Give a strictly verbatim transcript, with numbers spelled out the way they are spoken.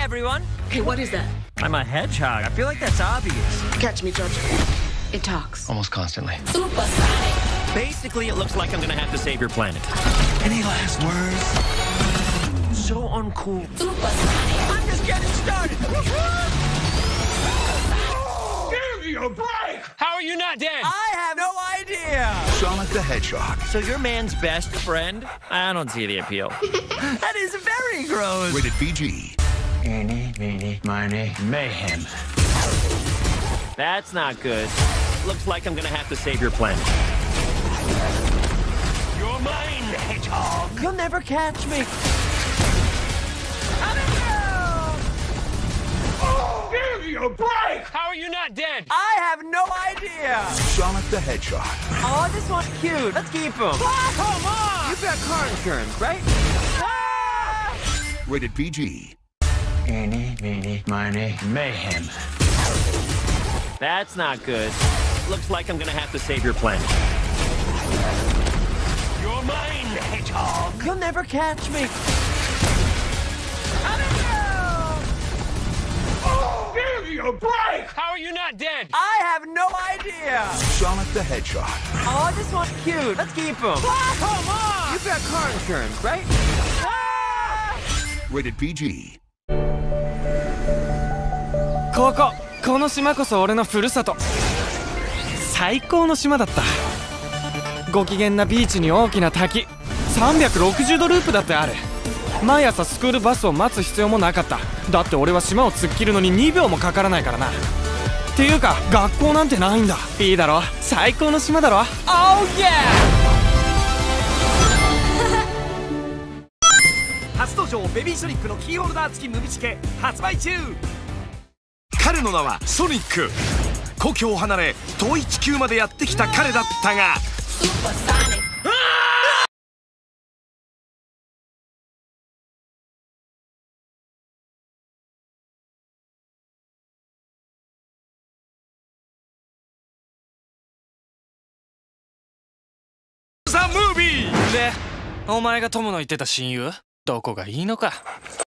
everyone. Hey, what is that? I'm a hedgehog. I feel like that's obvious. Catch me, George. It talks. Almost constantly. Supersonic. Basically, it looks like I'm gonna have to save your planet. Any last words? So uncool. Supersonic. I'm just getting started. Give me a break! How are you not dead? I have no idea. Sonic the Hedgehog. So you're man's best friend? I don't see the appeal. That is very gross. Rated P G. Eeny, meeny, miny, mayhem. That's not good. Looks like I'm gonna have to save your planet. You're mine, hedgehog. You'll never catch me. Give me a break! How are you not dead? I have no idea. Sonic the Hedgehog. Oh, this one's cute. Let's keep him. Come on! You've got car insurance, right? Rated P G. Eeny, meeny, miny, mayhem. That's not good. Looks like I'm gonna have to save your planet. You're mine, hedgehog. You'll never catch me. Give me a break! How are you not dead? I have no idea. Sonic the Hedgehog. Oh, this one's cute. Let's keep him. Come on! You've got car insurance, right? Rated P G. こここの島こそ俺のふるさと。最高の島だった。ご機嫌なビーチに大きな滝、さんびゃくろくじゅうどループだってある。毎朝スクールバスを待つ必要もなかった。だって俺は島を突っ切るのににびょうもかからないからな。っていうか学校なんてないんだ。いいだろ、最高の島だろ。 Oh yeah! 初登場ベビーソニックのキーホルダー付きムビチケ発売中。 彼の名はソニック。故郷を離れ遠い地球までやってきた彼だったが、 ザ・ムービーで、お前がトムの言ってた親友どこがいいのか。